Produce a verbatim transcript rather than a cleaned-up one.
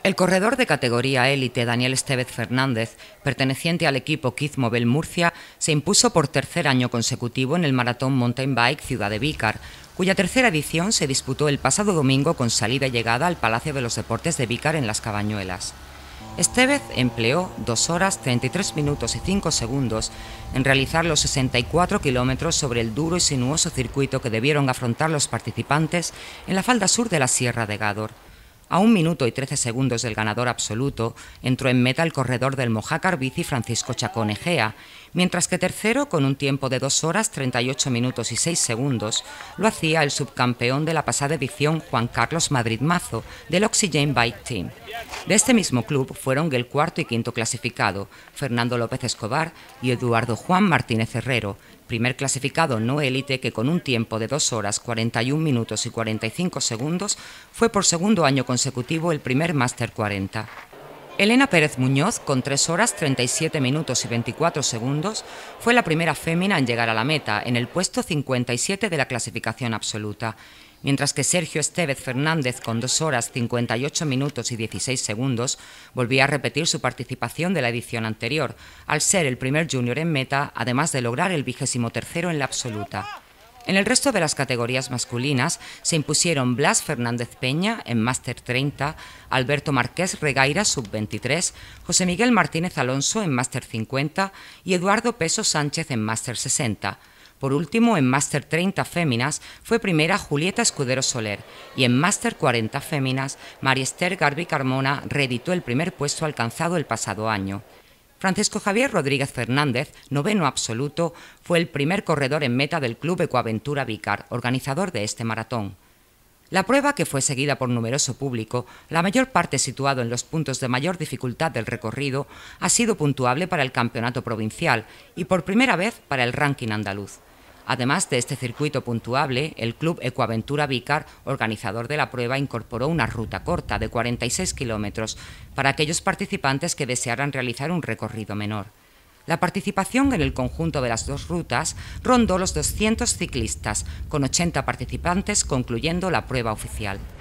El corredor de categoría élite Daniel Estévez Fernández, perteneciente al equipo Kizmobile Murcia, se impuso por tercer año consecutivo en el Maratón Mountain Bike Ciudad de Vícar, cuya tercera edición se disputó el pasado domingo con salida y llegada al Palacio de los Deportes de Vícar en Las Cabañuelas. Estévez empleó dos horas treinta y tres minutos y cinco segundos en realizar los sesenta y cuatro kilómetros sobre el duro y sinuoso circuito que debieron afrontar los participantes en la falda sur de la Sierra de Gádor. A un minuto y trece segundos del ganador absoluto, entró en meta el corredor del Mojácar Bici Francisco Chacón Egea, mientras que tercero, con un tiempo de dos horas treinta y ocho minutos y seis segundos, lo hacía el subcampeón de la pasada edición Juan Carlos Madrid Mazo, del Oxygen Bike Team. De este mismo club fueron el cuarto y quinto clasificado, Fernando López Escobar y Eduardo Juan Martínez Herrero, primer clasificado no élite que con un tiempo de dos horas cuarenta y un minutos y cuarenta y cinco segundos fue por segundo año consecutivo el primer Máster cuarenta. Elena Pérez Muñoz, con tres horas treinta y siete minutos y veinticuatro segundos, fue la primera fémina en llegar a la meta, en el puesto cincuenta y siete de la clasificación absoluta, mientras que Sergio Estévez Fernández, con dos horas cincuenta y ocho minutos y dieciséis segundos, volvía a repetir su participación de la edición anterior, al ser el primer junior en meta, además de lograr el vigésimo tercero en la absoluta. En el resto de las categorías masculinas se impusieron Blas Fernández Peña en Máster treinta, Alberto Marqués Regaira sub veintitrés, José Miguel Martínez Alonso en Máster cincuenta y Eduardo Peso Sánchez en Máster sesenta. Por último, en Máster treinta féminas fue primera Julieta Escudero Soler y en Máster cuarenta féminas María Esther Garbi Carmona reeditó el primer puesto alcanzado el pasado año. Francisco Javier Rodríguez Fernández, noveno absoluto, fue el primer corredor en meta del Club Ecoaventura Vícar, organizador de este maratón. La prueba, que fue seguida por numeroso público, la mayor parte situado en los puntos de mayor dificultad del recorrido, ha sido puntuable para el campeonato provincial y por primera vez para el ranking andaluz. Además de este circuito puntuable, el Club Ecoaventura Vícar, organizador de la prueba, incorporó una ruta corta de cuarenta y seis kilómetros para aquellos participantes que desearan realizar un recorrido menor. La participación en el conjunto de las dos rutas rondó los doscientos ciclistas, con ochenta participantes concluyendo la prueba oficial.